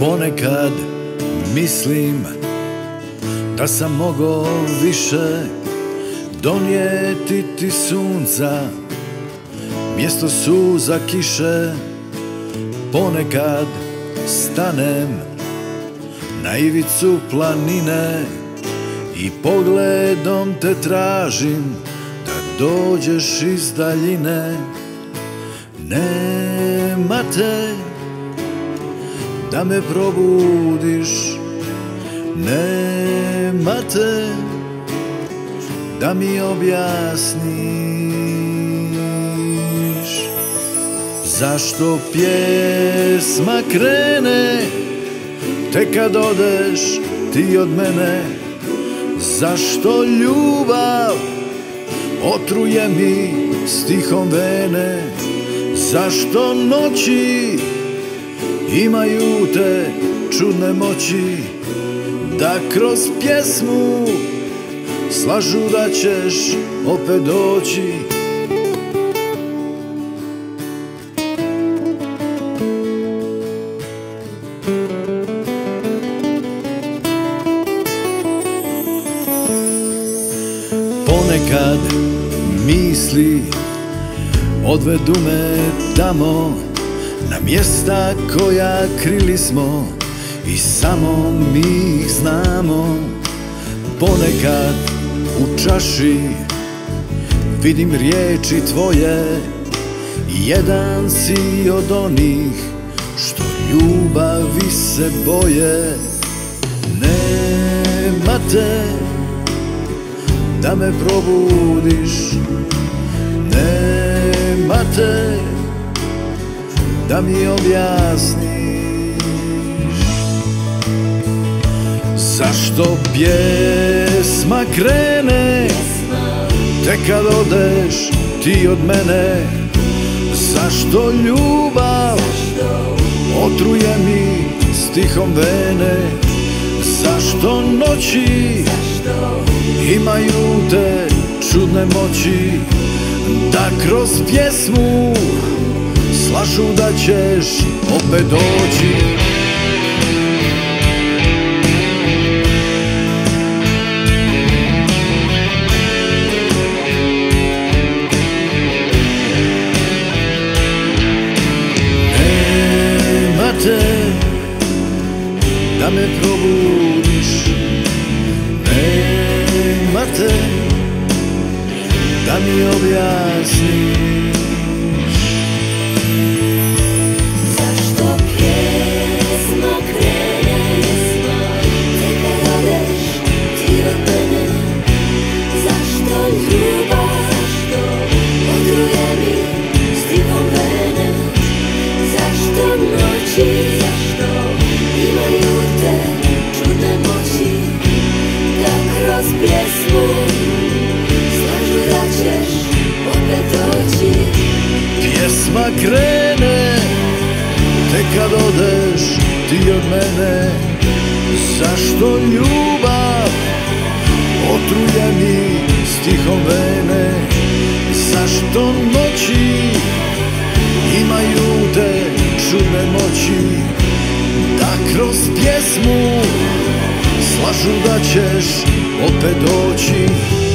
Ponekad mislim da sam mogao više donijeti ti sunca mjesto suza kiše. Ponekad stanem na ivicu planine i pogledom te tražim da dođeš iz daljine. Nema te da me probudiš, nema te da mi objasniš zašto pjesma krene tek kad odeš ti od mene. Zašto ljubav otruje mi stihom vene. Zašto noći imaju te čudne moći da kroz pjesmu slažu da ćeš opet doći. Ponekad misli odvedu me tamo na mjesta koja krili smo i samo mi ih znamo. Ponekad u čaši vidim riječi tvoje, jedan si od onih što ljubavi se boje. Nema te da me probudiš, nema te da mi objasniš zašto pjesma krene tek kad odeš ti od mene. Zašto ljubav otruje mi stihom vene. Zašto noći imaju te čudne moći da kroz pjesmu slažu da ćeš opet doći. Nema te da me probudiš, nema te da mi objasniš pjesma krene tek kad odeš ti od mene. Zašto ljubav otruje mi stihom vene. Zašto noći imaju te čudne moći da kroz pjesmu slažu da ćeš opet doći.